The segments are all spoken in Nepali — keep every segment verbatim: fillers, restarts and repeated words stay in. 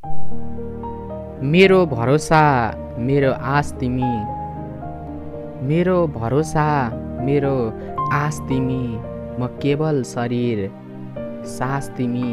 मेरो भरोसा मेरो आस तिमी, मेरो भरोसा मेरो आस तिमी, म केवल शरीर सास तिमी।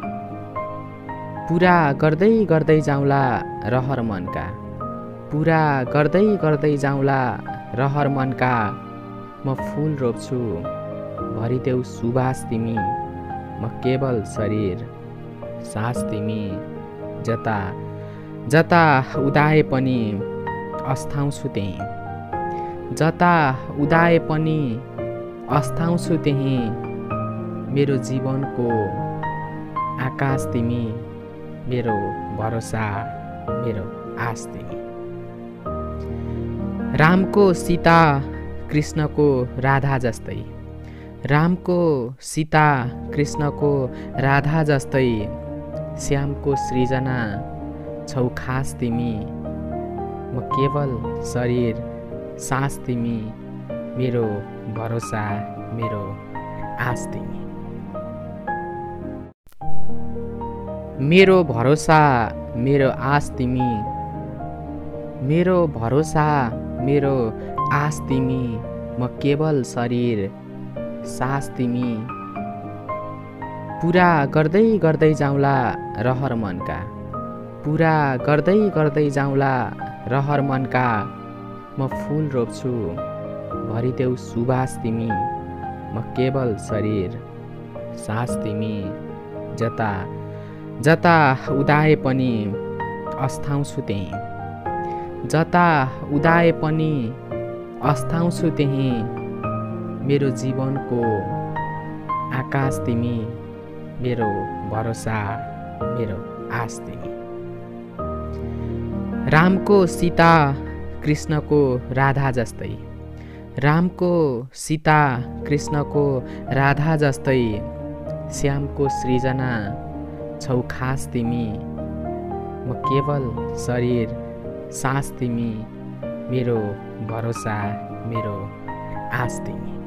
पुरा गर्दै गर्दै जाउँला रहर मनका, पुरा गर्दै गर्दै जाउँला रहर मनका, म फुल रोप्छु भरिदेऊ सुबास तिमी, म केवल शरीर सास तिमी। जता जता उदाए पनि अस्ताउँछु त्यहीँ, जता उदाए पनि अस्ताउँछु त्यहीँ, मेरो जीवनको आकाश तिमी, मेरो भरोसा मेरो आस तिमी। रामको सीता कृष्णको राधा जस्तै, रामको सीता कृष्णको राधा जस्तै, श्यामको सृजना छौ खास तिमी, म केवल शरीर सास तिमी, मेरो भरोसा मेरो आस तिमी। मेरो भरोसा मेरो आस तिमी, मेरो भरोसा मेरो आस तिमी, म केवल शरीर सास तिमी। पुरा गर्दै गर्दै जाउँला रहर मनका, पुरा गर्दै गर्दै जाउँला रहर मनका, म फुल रोप्छु भरिदेऊ सुबास तिमी, म केवल शरीर सास तिमी। जता जता उदाए पनि अस्ताउँछु त्यहीँ, जता उदाए पनि अस्ताउँछु त्यहीँ, मेरो जीवनको आकाश तिमी, मेरो भरोसा मेरो आस तिमी। रामको सीता कृष्णको राधा जस्तै, रामको सीता कृष्णको राधा जस्तै, श्यामको सृजना छौ खास तिमी, म केवल शरीर सास तिमी, मेरो भरोसा मेरो आस तिमी।